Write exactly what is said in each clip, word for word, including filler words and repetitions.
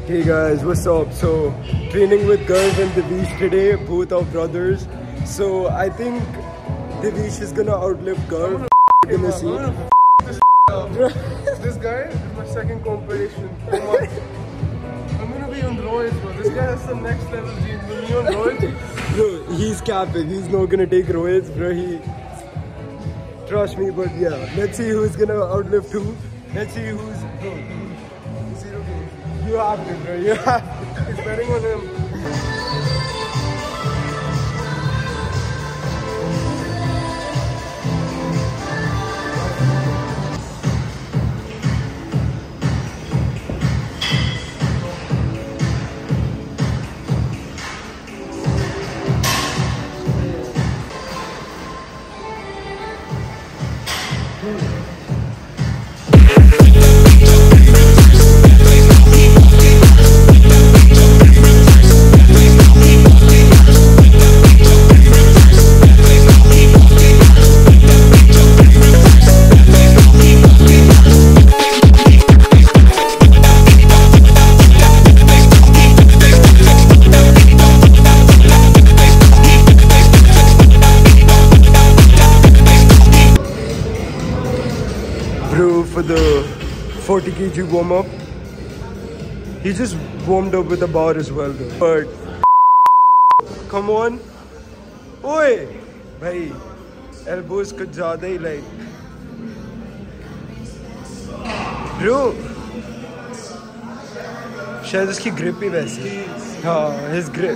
Hey guys, what's up? So, training with Garv and Devish today, both our brothers. So, I think Devish is gonna outlive Garv. We're gonna see. This guy is my second competition. I'm gonna be on roids, bro. This guy has some next level genes. When me on roids, Bro, he's capping. He's not gonna take roids, bro. He trust me, but yeah. Let's see who's gonna outlive two. Let's see who's. Bro, zero games. You have to, bro. You have to. he's betting on him. For the forty kilogram warm up, he just warmed up with a bar as well though. But come on, oi, bhai, elbows कुछ ज़्यादा ही like, bro. शायद उसकी grip ही वैसी, हाँ, his grip.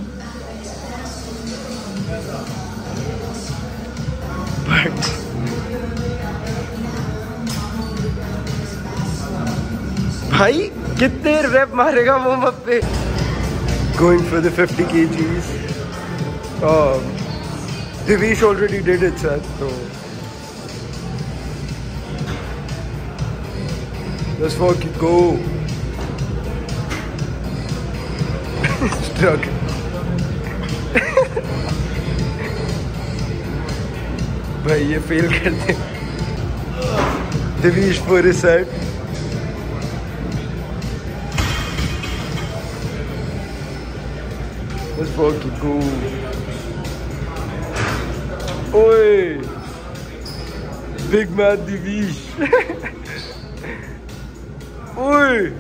But भाई कितने rep मारेगा warm up पे? Going for the fifty kilograms. Um, Devish already did it, sir. So let's fucking go. Struck. भाई ये फेल करते. Devish for his set. Let's fucking go. Oi! Big man Devish. Oi!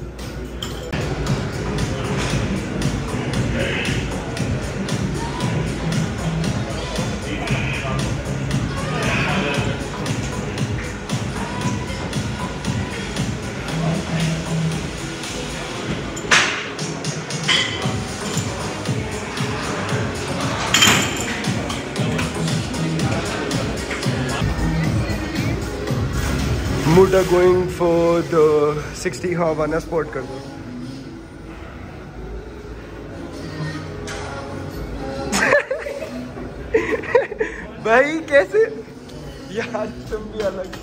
Muda going for the sixty Havana sport कर दो. भाई कैसे? यार तुम भी अलग.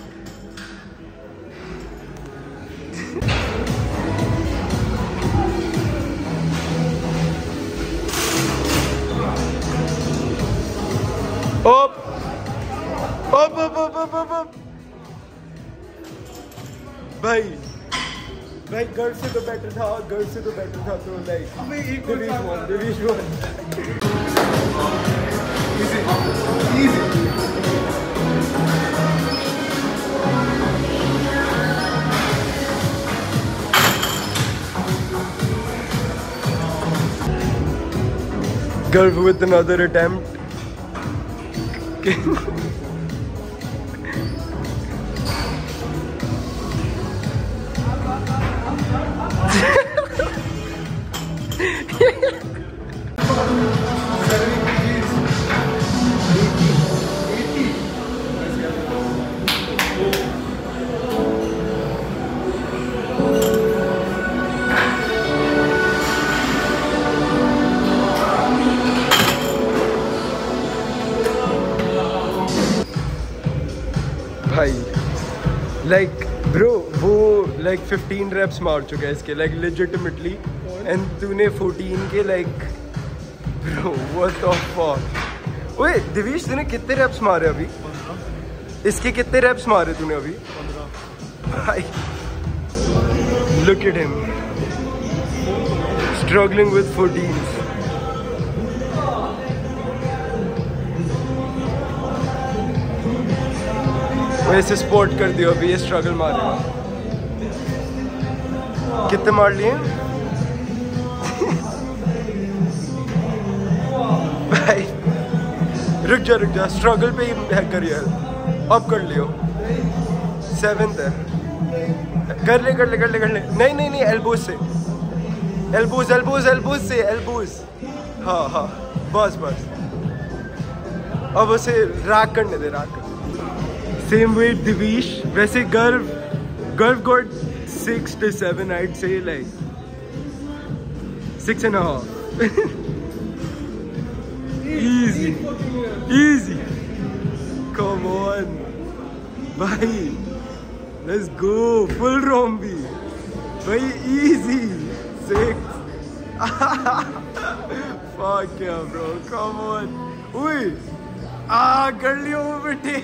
Up, up, up, up, up, up, up. भाई भाई घर से तो बेटर था, घर से तो बेटर था तो like Devish won, Devish won. easy, easy. Garv with another attempt. भाई लाइक ब्रो वो लाइक fifteen reps मार चुका है इसके लाइक legitimately and तूने fourteen के like bro what the fuck. ओए दिविश तूने कितने reps मारे अभी? इसके कितने reps मारे तूने अभी? भाई look at him. Struggling with fourteens. वैसे स्पॉट कर दियो अभी ये स्ट्रगल मारेगा। कितने मार लिए भाई? रुक जा रुक जा, स्ट्रगल पे ही है करियर। अब कर लियो, सेवेंथ है। कर ले कर ले कर ले कर ले। नहीं नहीं नहीं, एल्बोज से, एल्बोज एल्बोज एल्बोज से, एल्बोज। हाँ हाँ बस बस। अब उसे रैक करने दे, रैक। Same weight Devish. वैसे Garv Garv got six to seven, I'd say like six and a half. Easy, easy. Come on, bhai. Let's go. Full rombi. Bhai, easy. Six. Fuck yeah, bro. Come on. Ui. Ah, कर लियो बेटे.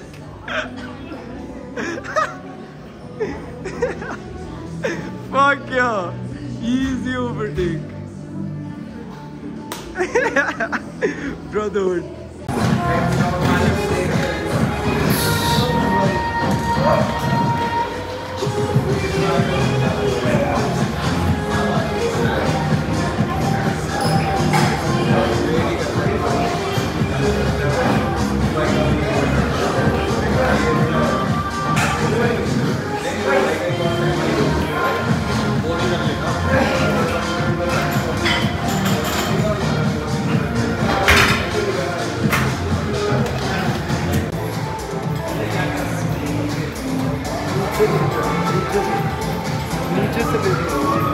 Fuck yeah, easy overtake. Brotherhood. नीचे से ले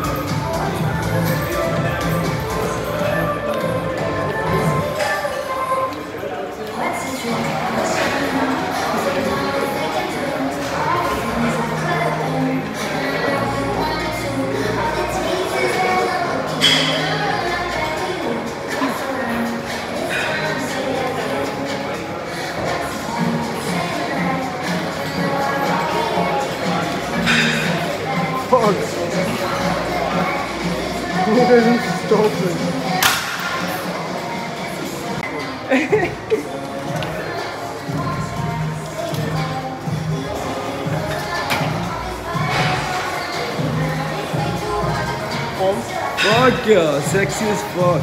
Fuck. Who doesn't stop it? Fuck yeah, sexy as fuck.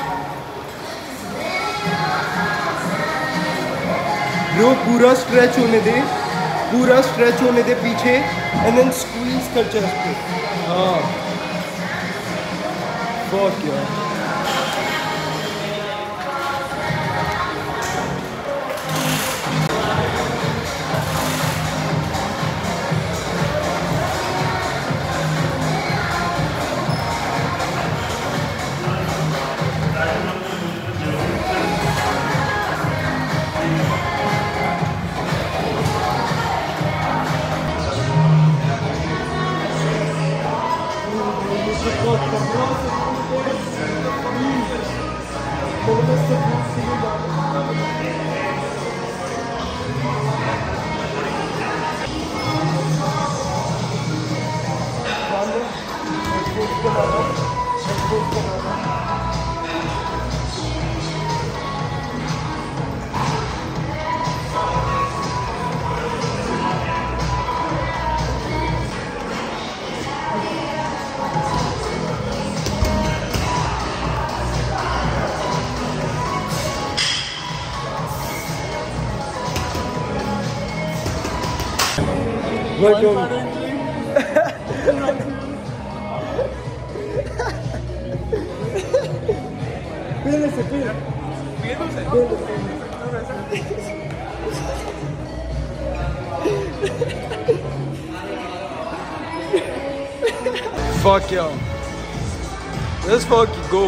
Bro, पूरा stretch होने दे, पूरा stretch होने दे पीछे, and then squeeze कर chest पे. हाँ. Fuck yeah. Welcome. Fuck yeah. Let's fucking go.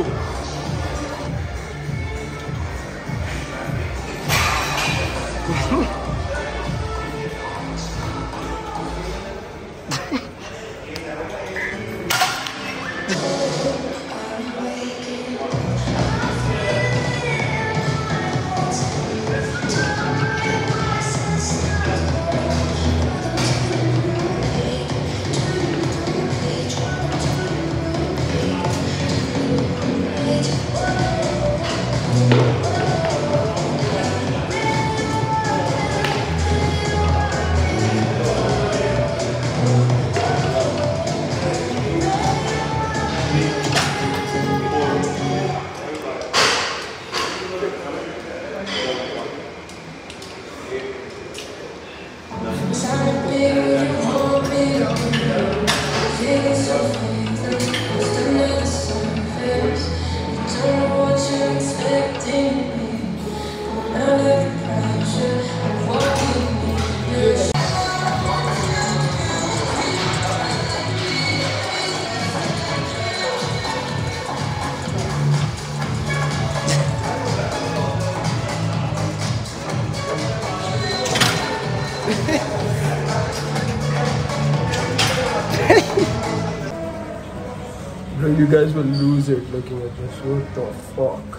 Bro, you guys will lose it looking at this. What the fuck?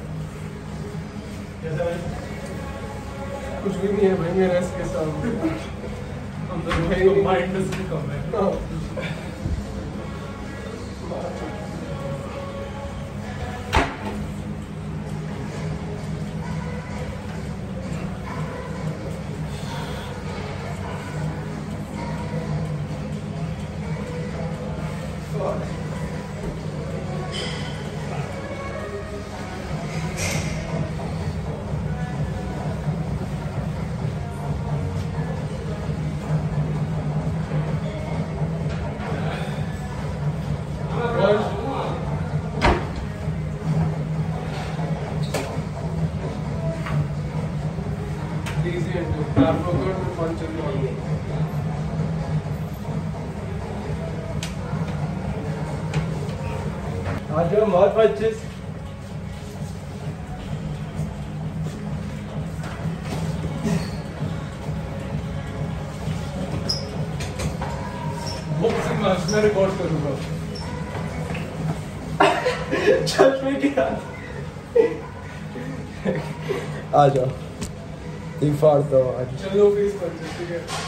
कुछ भी नहीं है भाई मेरे रेस्ट के सामने। हम तो भाई माइंड से कम है। Easy and good. I forgot to punch it on. आज बहुत पच्चीस बॉक्सिंग मैच में रिकॉर्ड करूंगा। चश्मे की आ जाओ फाड़ता हूँ आज। चलो प्लीज पंच ठीक है।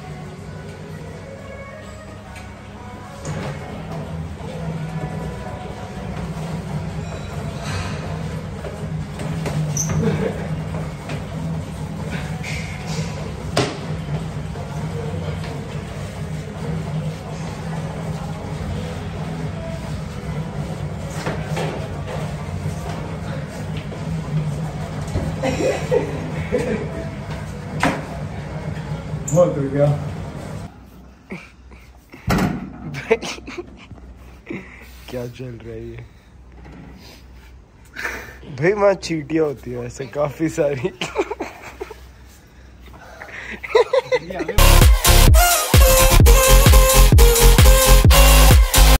बहुत हो गया। क्या चल रहा है ये भाई? वहाँ चींटियाँ होती है ऐसे काफी सारी।